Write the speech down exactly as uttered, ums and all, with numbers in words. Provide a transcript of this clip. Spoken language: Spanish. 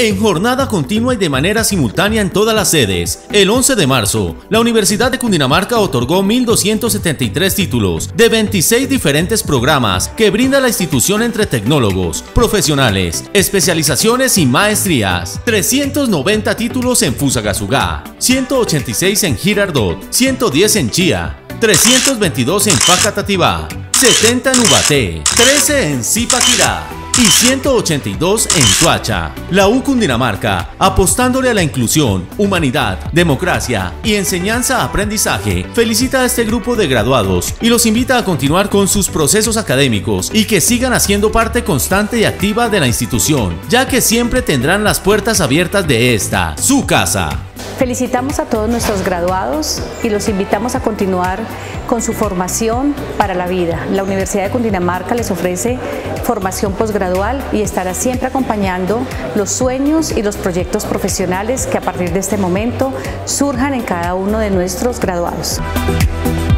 en jornada continua y de manera simultánea en todas las sedes. El once de marzo, la Universidad de Cundinamarca otorgó mil doscientos setenta y tres títulos de veintiséis diferentes programas que brinda la institución entre tecnólogos, profesionales, especializaciones y maestrías. trescientos noventa títulos en Fusagasugá, ciento ochenta y seis en Girardot, ciento diez en Chía, trescientos veintidós en Facatativá, setenta en Ubaté, trece en Zipaquirá y ciento ochenta y dos en Soacha. La U Cundinamarca, apostándole a la inclusión, humanidad, democracia y enseñanza-aprendizaje, felicita a este grupo de graduados y los invita a continuar con sus procesos académicos y que sigan haciendo parte constante y activa de la institución, ya que siempre tendrán las puertas abiertas de esta, su casa. Felicitamos a todos nuestros graduados y los invitamos a continuar con su formación para la vida. La Universidad de Cundinamarca les ofrece formación posgradual y estará siempre acompañando los sueños y los proyectos profesionales que a partir de este momento surjan en cada uno de nuestros graduados.